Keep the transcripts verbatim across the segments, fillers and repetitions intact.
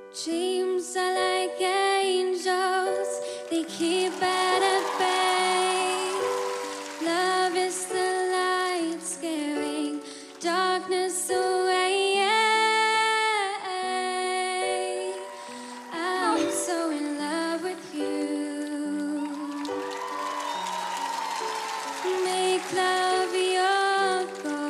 Dreams are like angels, they keep at bay. Love is the light scaring darkness away. I'm so in love with you. Make love your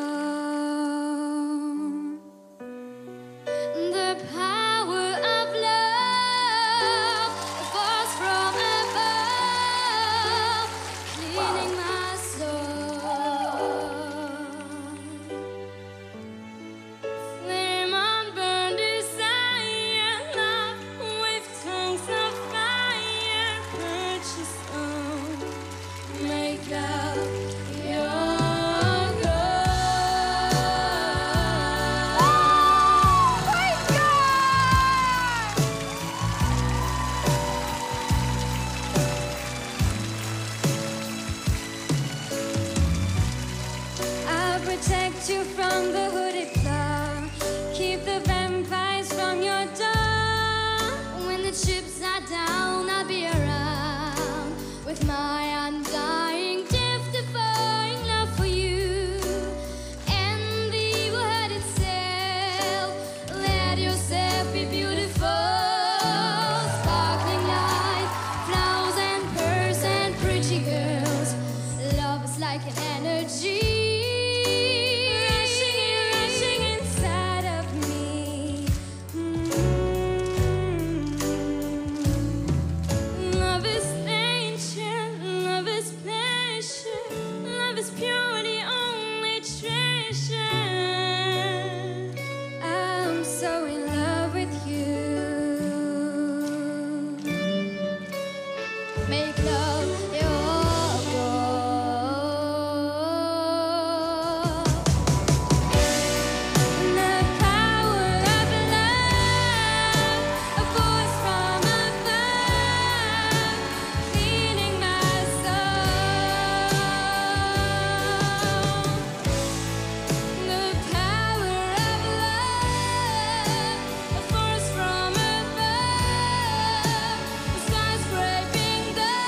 goal. The power of love falls from above, cleaning my soul. Flame unburned desire, love with tongues of fire, purchase own. Make love your I'll protect you from the hooded claw. Keep the vampires from your door. When the chips are down, I'll be around with my undying, death-defying love for you. And the evil heart itself, let yourself be beautiful. Sparkling light, flowers and pearls and pretty girls. Love is like an energy rushing in, rushing inside of me. Mm. Love is nature, love is pleasure, love is pure, the only treasure. I'm so in love with you. Make love your goal. The power of love, a voice from above, cleaning my soul. The power of love, a force from above, a skyscraping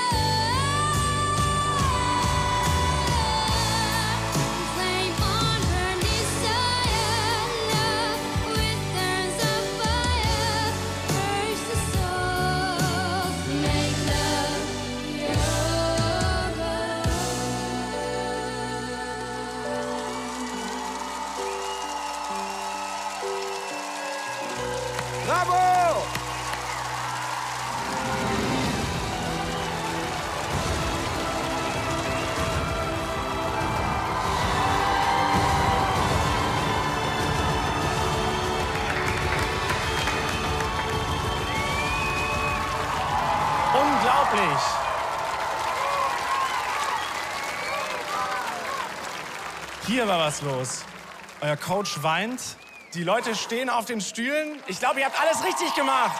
flame on burn desire, love with turns of fire, burst the soul. Make love your Bravo! Unglaublich! Hier war was los. Euer Coach weint. Die Leute stehen auf den Stühlen. Ich glaube, ihr habt alles richtig gemacht.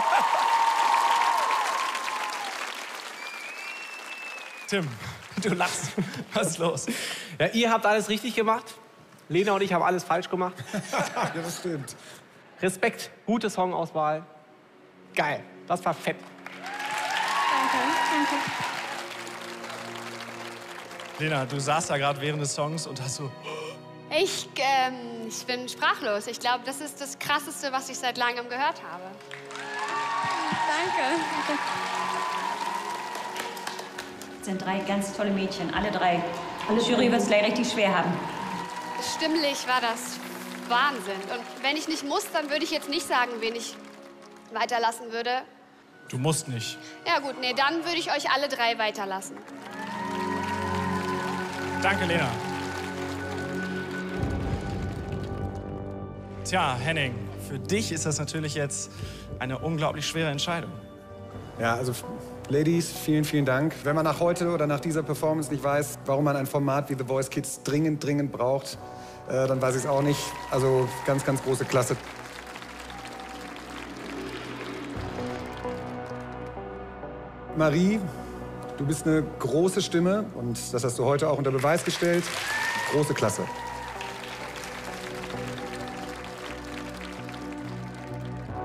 Tim, du lachst. Was ist los? Ja, ihr habt alles richtig gemacht. Lena und ich haben alles falsch gemacht. Ja, das stimmt. Respekt, gute Songauswahl. Geil, das war fett. Lena, du saßt da gerade während des Songs und hast so... Ich, ähm, ich bin sprachlos. Ich glaube, das ist das Krasseste, was ich seit langem gehört habe. Danke. Das sind drei ganz tolle Mädchen, alle drei. Die Jury wird es gleich richtig schwer haben. Stimmlich war das Wahnsinn. Und wenn ich nicht muss, dann würde ich jetzt nicht sagen, wen ich weiterlassen würde. Du musst nicht. Ja gut, nee, dann würde ich euch alle drei weiterlassen. Danke, Lena. Tja, Henning, für dich ist das natürlich jetzt eine unglaublich schwere Entscheidung. Ja, also Ladies, vielen, vielen Dank. Wenn man nach heute oder nach dieser Performance nicht weiß, warum man ein Format wie The Voice Kids dringend, dringend braucht, äh, dann weiß ich es auch nicht. Also ganz, ganz große Klasse. Marie, du bist eine große Stimme und das hast du heute auch unter Beweis gestellt. Große Klasse.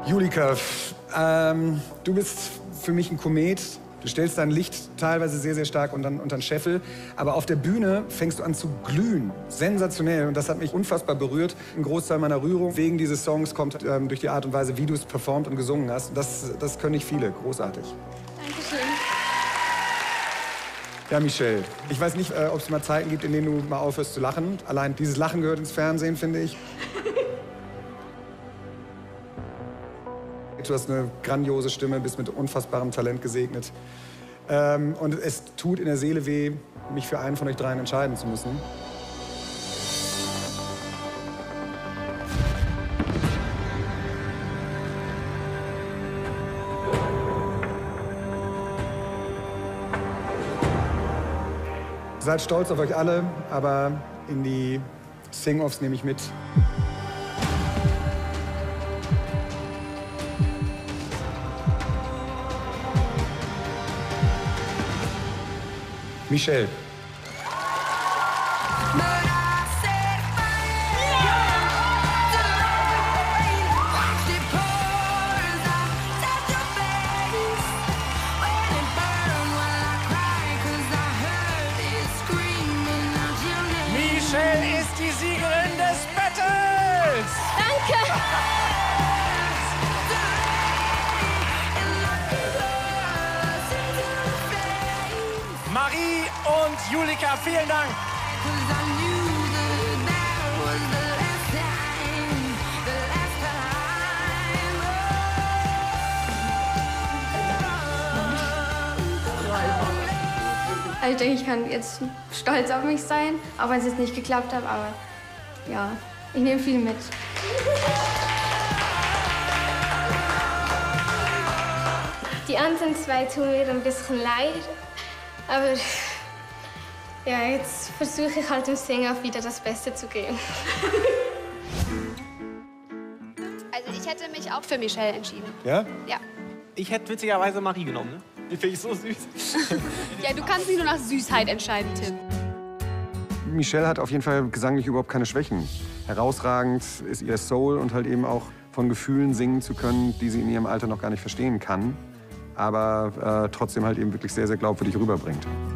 Julika, ähm, du bist für mich ein Komet. Du stellst dein Licht teilweise sehr, sehr stark unter, unter den Scheffel. Aber auf der Bühne fängst du an zu glühen. Sensationell. Und das hat mich unfassbar berührt. Ein Großteil meiner Rührung wegen dieses Songs kommt ähm, durch die Art und Weise, wie du es performt und gesungen hast. Und das, das können nicht viele. Großartig. Dankeschön. Ja, Michelle, ich weiß nicht, äh, ob es mal Zeiten gibt, in denen du mal aufhörst zu lachen. Allein dieses Lachen gehört ins Fernsehen, finde ich. Du hast eine grandiose Stimme, bist mit unfassbarem Talent gesegnet. Ähm, und es tut in der Seele weh, mich für einen von euch dreien entscheiden zu müssen. Seid stolz auf euch alle, aber in die Sing-Offs nehme ich mit. Michelle. Michelle ist die Siegerin des Battles! Danke! Marie und Julika, vielen Dank! Also ich denke, ich kann jetzt stolz auf mich sein, auch wenn es jetzt nicht geklappt hat, aber ja, ich nehme viel mit. Die anderen zwei tun mir ein bisschen leid, aber ja, jetzt versuche ich halt im Singen auch wieder das Beste zu geben. Also ich hätte mich auch für Michelle entschieden. Ja? Ja. Ich hätte witzigerweise Marie genommen, ne? Die finde ich so süß. Ja, du kannst nicht nur nach Süßheit entscheiden, Tim. Michelle hat auf jeden Fall gesanglich überhaupt keine Schwächen. Herausragend ist ihr Soul und halt eben auch von Gefühlen singen zu können, die sie in ihrem Alter noch gar nicht verstehen kann, aber äh, trotzdem halt eben wirklich sehr, sehr glaubwürdig rüberbringt.